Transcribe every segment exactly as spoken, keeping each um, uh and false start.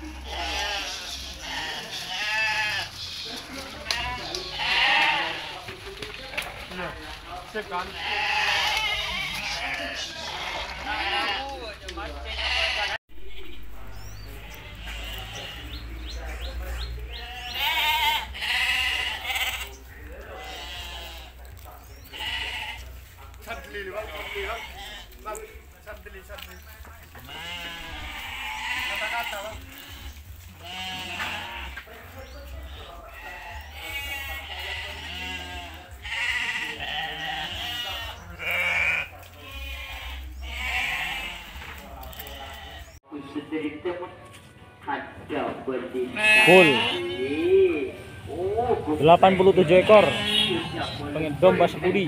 Sip kan? Sadli, bang, sadli, bang, bang, sadli, sadli. Kata-kata, bang. Full delapan puluh tujuh ekor pengen domba sepudi.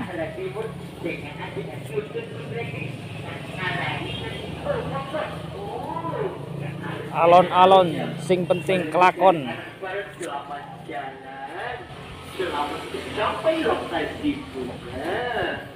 Alon-alon sing penting kelakon. Selamat sampai lokasi bunga.